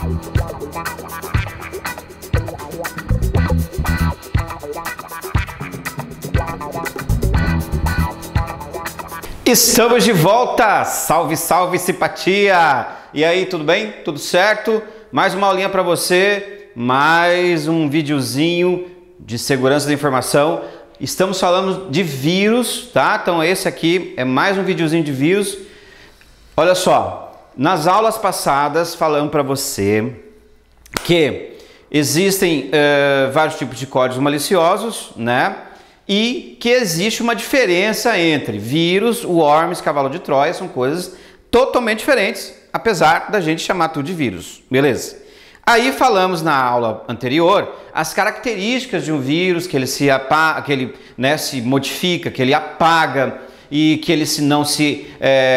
Estamos de volta! Salve, salve, simpatia! E aí, tudo bem? Tudo certo? Mais uma aulinha para você, mais um videozinho de segurança da informação. Estamos falando de vírus, tá? Então esse aqui é mais um videozinho de vírus. Olha só, nas aulas passadas falamos para você que existem vários tipos de códigos maliciosos, né? E que existe uma diferença entre vírus, worms, cavalo de Troia, são coisas totalmente diferentes, apesar da gente chamar tudo de vírus, beleza? Aí falamos na aula anterior as características de um vírus, que ele se apaga, que ele, né, se modifica, que ele apaga e que ele não se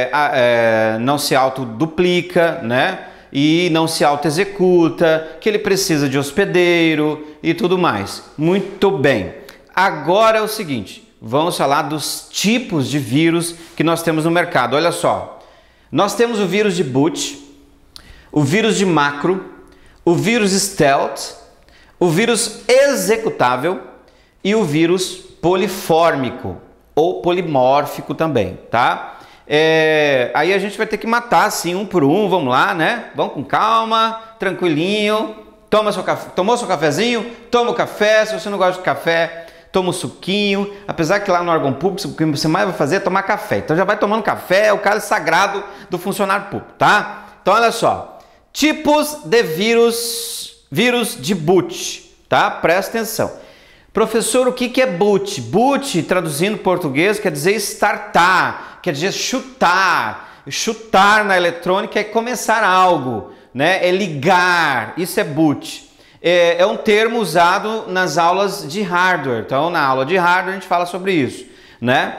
autoduplica, né? E não se auto-executa, que ele precisa de hospedeiro e tudo mais. Muito bem. Agora é o seguinte, vamos falar dos tipos de vírus que nós temos no mercado. Olha só, nós temos o vírus de boot, o vírus de macro, o vírus stealth, o vírus executável e o vírus polifórmico ou polimórfico também, tá? Aí a gente vai ter que matar assim um por um, vamos lá, né? Vamos com calma, tranquilinho, tomou seu cafezinho, toma o café, se você não gosta de café, toma um suquinho, apesar que lá no órgão público o que você mais vai fazer é tomar café. Então já vai tomando café, é o cálice sagrado do funcionário público, tá? Então olha só, tipos de vírus de boot, tá? Presta atenção. Professor, o que é boot? Boot, traduzindo em português, quer dizer startar, quer dizer chutar. Chutar na eletrônica é começar algo, né? É ligar, isso é boot. É um termo usado nas aulas de hardware. Então, na aula de hardware a gente fala sobre isso, né?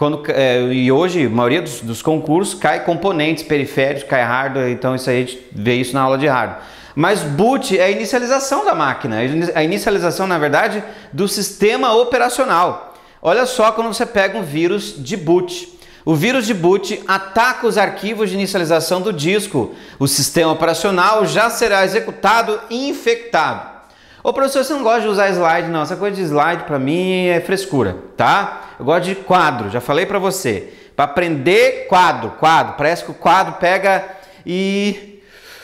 E hoje, a maioria dos concursos cai componentes periféricos, cai hardware, então isso aí a gente vê isso na aula de hardware. Mas boot é a inicialização da máquina, a inicialização, na verdade, do sistema operacional. Olha só quando você pega um vírus de boot. O vírus de boot ataca os arquivos de inicialização do disco. O sistema operacional já será executado e infectado. Ô professor, você não gosta de usar slide não, essa coisa de slide para mim é frescura, tá? Eu gosto de quadro, já falei para você. Para aprender quadro, parece que o quadro pega e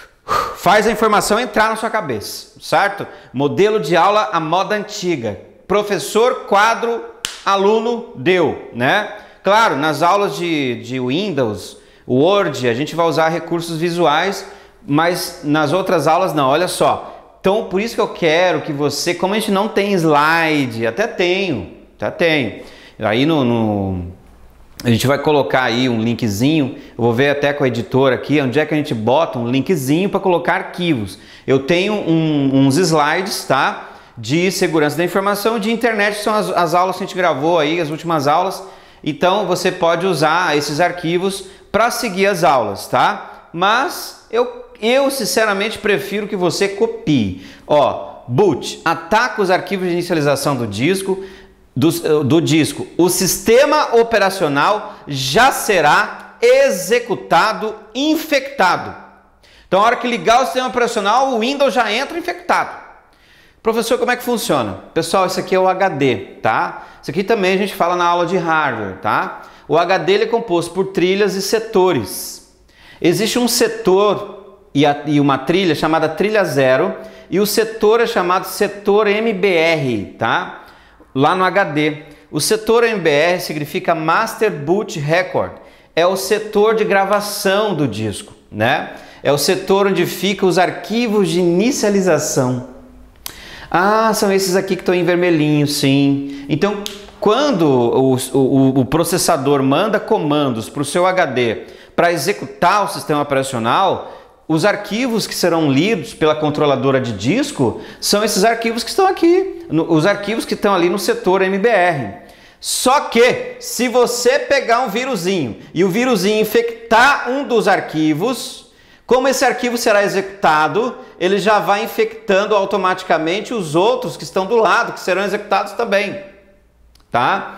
faz a informação entrar na sua cabeça, certo? Modelo de aula à moda antiga. Professor, quadro, aluno, deu, né? Claro, nas aulas de Windows, Word, a gente vai usar recursos visuais, mas nas outras aulas não, olha só. Então, por isso que eu quero que você, como a gente não tem slide, até tenho. Aí a gente vai colocar aí um linkzinho, eu vou ver até com a editora aqui, onde é que a gente bota um linkzinho para colocar arquivos. Eu tenho uns slides, tá? De segurança da informação, de internet, que são as aulas que a gente gravou aí, as últimas aulas. Então você pode usar esses arquivos para seguir as aulas, tá? Mas eu sinceramente prefiro que você copie. Ó, boot, ataca os arquivos de inicialização do disco. O sistema operacional já será executado infectado. Então, a hora que ligar o sistema operacional, o Windows já entra infectado. Professor, como é que funciona? Pessoal, isso aqui é o HD, tá? Isso aqui também a gente fala na aula de hardware, tá? O HD ele é composto por trilhas e setores. Existe um setor e uma trilha chamada trilha 0 e o setor é chamado setor MBR, tá? Lá no HD. O setor MBR significa Master Boot Record. É o setor de gravação do disco, né? É o setor onde ficam os arquivos de inicialização. Ah, são esses aqui que estão em vermelhinho, sim. Então, quando o processador manda comandos para o seu HD para executar o sistema operacional, os arquivos que serão lidos pela controladora de disco são esses arquivos que estão aqui, os arquivos que estão ali no setor MBR. Só que, se você pegar um vírusinho e o vírusinho infectar um dos arquivos, como esse arquivo será executado, ele já vai infectando automaticamente os outros que estão do lado, que serão executados também, tá?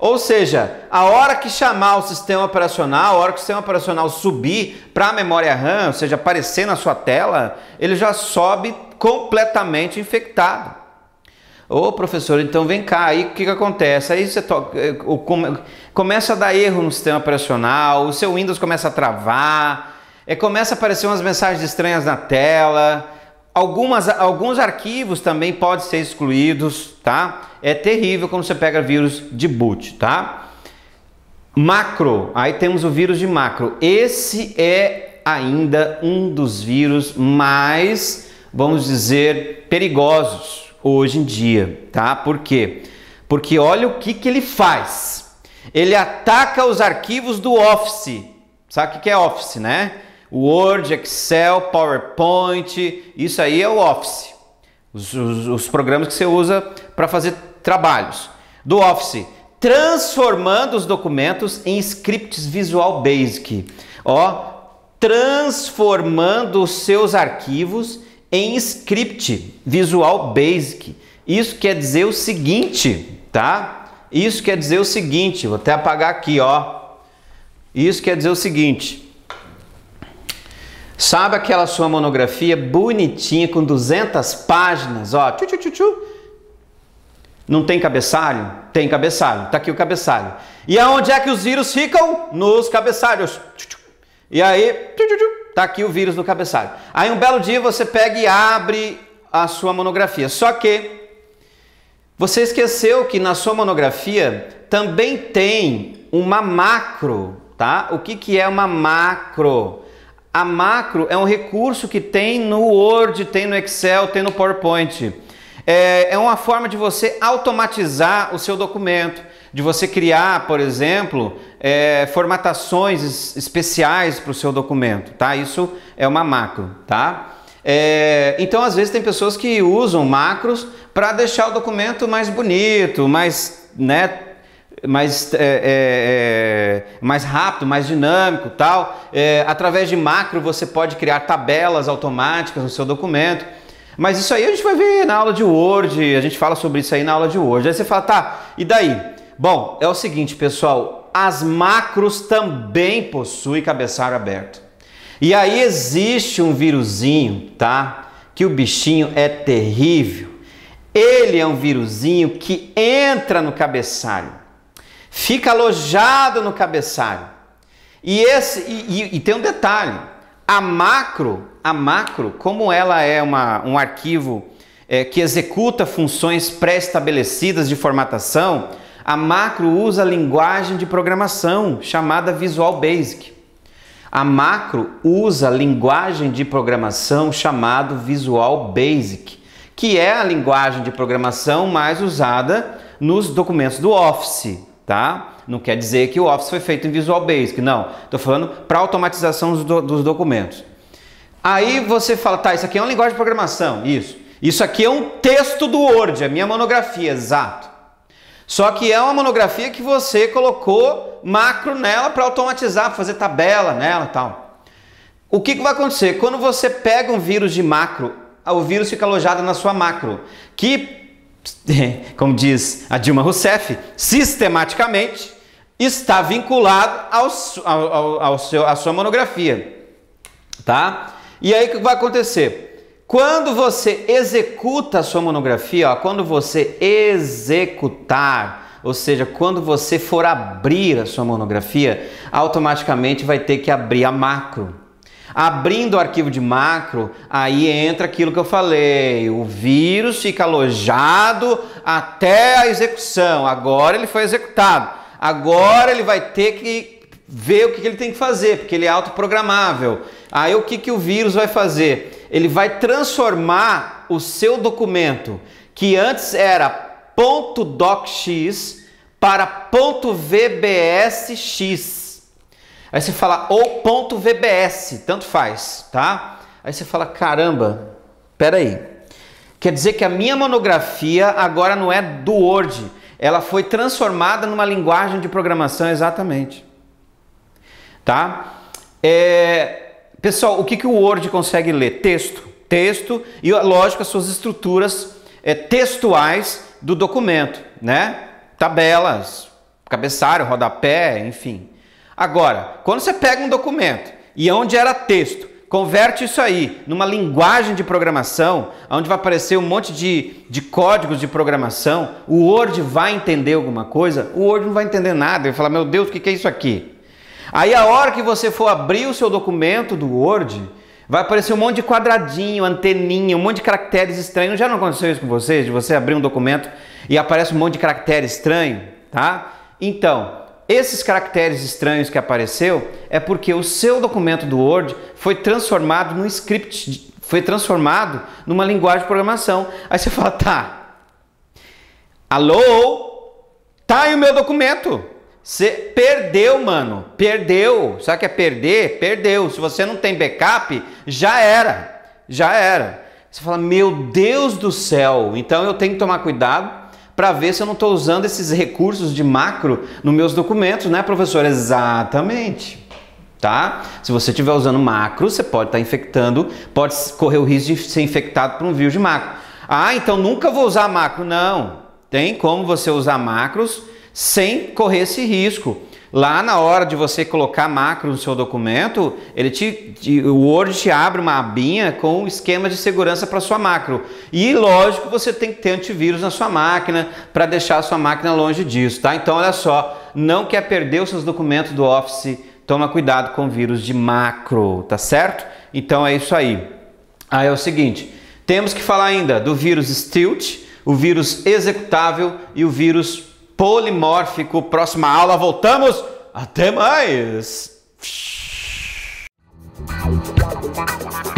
Ou seja, a hora que chamar o sistema operacional, a hora que o sistema operacional subir para a memória RAM, ou seja, aparecer na sua tela, ele já sobe completamente infectado. Ô professor, então vem cá, aí o que acontece? Aí você começa a dar erro no sistema operacional, o seu Windows começa a travar, começa a aparecer umas mensagens estranhas na tela, alguns arquivos também podem ser excluídos, tá? É terrível quando você pega vírus de boot, tá? Macro, aí temos o vírus de macro. Esse é ainda um dos vírus mais, vamos dizer, perigosos hoje em dia, tá? Por quê? Porque olha o que ele faz. Ele ataca os arquivos do Office. Sabe o que é Office, né? Word, Excel, PowerPoint, isso aí é o Office. Os programas que você usa para fazer trabalhos do Office, transformando os documentos em scripts Visual Basic. Ó, transformando os seus arquivos em script Visual Basic. Isso quer dizer o seguinte, tá? Isso quer dizer o seguinte, vou até apagar aqui, ó. Isso quer dizer o seguinte. Sabe aquela sua monografia bonitinha com 200 páginas, ó, Não tem cabeçalho? Tem cabeçalho, tá aqui o cabeçalho. E aonde é que os vírus ficam? Nos cabeçalhos. E aí, tá aqui o vírus no cabeçalho. Aí um belo dia você pega e abre a sua monografia. Só que você esqueceu que na sua monografia também tem uma macro, tá? O que é uma macro? A macro é um recurso que tem no Word, tem no Excel, tem no PowerPoint. É uma forma de você automatizar o seu documento, de você criar, por exemplo, formatações especiais para o seu documento, tá? Isso é uma macro, tá? Então, às vezes, tem pessoas que usam macros para deixar o documento mais bonito, mais rápido, mais dinâmico, tal. Através de macro você pode criar tabelas automáticas no seu documento. Mas isso aí a gente vai ver na aula de Word, a gente fala sobre isso aí na aula de Word. Aí você fala, tá, e daí? Bom, é o seguinte, pessoal, as macros também possuem cabeçalho aberto. E aí existe um vírusinho, tá? Que o bichinho é terrível. Ele é um vírusinho que entra no cabeçalho, fica alojado no cabeçalho. E tem um detalhe, a macro, como ela é um arquivo que executa funções pré-estabelecidas de formatação, a macro usa a linguagem de programação chamada Visual Basic. A macro usa a linguagem de programação chamada Visual Basic, que é a linguagem de programação mais usada nos documentos do Office, tá? Não quer dizer que o Office foi feito em Visual Basic, não. Estou falando para automatização dos documentos. Aí você fala, tá, isso aqui é uma linguagem de programação, isso. Isso aqui é um texto do Word, é minha monografia, exato. Só que é uma monografia que você colocou macro nela para automatizar, para fazer tabela nela e tal. O que vai acontecer? Quando você pega um vírus de macro, o vírus fica alojado na sua macro, que, como diz a Dilma Rousseff, sistematicamente está vinculado à sua monografia, tá? E aí o que vai acontecer? Quando você executa a sua monografia, ó, quando você executar, ou seja, quando você for abrir a sua monografia, automaticamente vai ter que abrir a macro. Abrindo o arquivo de macro, aí entra aquilo que eu falei, o vírus fica alojado até a execução. Agora ele foi executado, agora ele vai ter que ver o que ele tem que fazer, porque ele é autoprogramável. Aí o que o vírus vai fazer? Ele vai transformar o seu documento, que antes era .docx, para .vbsx. Aí você fala, ou .vbs, tanto faz, tá? Aí você fala, caramba, peraí. Quer dizer que a minha monografia agora não é do Word, ela foi transformada numa linguagem de programação, exatamente. Tá? Pessoal, o que o Word consegue ler? Texto e, lógico, as suas estruturas textuais do documento, né? Tabelas, cabeçalho, rodapé, enfim. Agora, quando você pega um documento e onde era texto, converte isso aí numa linguagem de programação, onde vai aparecer um monte de códigos de programação, o Word vai entender alguma coisa? O Word não vai entender nada, ele vai falar, meu Deus, o que é isso aqui? Aí a hora que você for abrir o seu documento do Word, vai aparecer um monte de quadradinho, anteninha, um monte de caracteres estranhos. Já não aconteceu isso com vocês? De você abrir um documento e aparece um monte de caractere estranho, tá? Então, esses caracteres estranhos que apareceu é porque o seu documento do Word foi transformado num script, foi transformado numa linguagem de programação. Aí você fala, tá, alô, tá aí o meu documento. Você perdeu, mano, perdeu. Sabe o que é perder? Perdeu. Se você não tem backup, já era, já era. Você fala, meu Deus do céu, então eu tenho que tomar cuidado para ver se eu não estou usando esses recursos de macro nos meus documentos, né, professor? Exatamente. Tá? Se você estiver usando macro, você pode estar infectando, pode correr o risco de ser infectado por um vírus de macro. Ah, então nunca vou usar macro. Não, tem como você usar macros sem correr esse risco. Lá na hora de você colocar macro no seu documento, o Word te abre uma abinha com um esquema de segurança para sua macro. E lógico, você tem que ter antivírus na sua máquina para deixar a sua máquina longe disso, tá? Então olha só, não quer perder os seus documentos do Office, toma cuidado com vírus de macro, tá certo? Então é isso aí. Aí é o seguinte, temos que falar ainda do vírus Stealth, o vírus executável e o vírus polimórfico. Próxima aula voltamos. Até mais!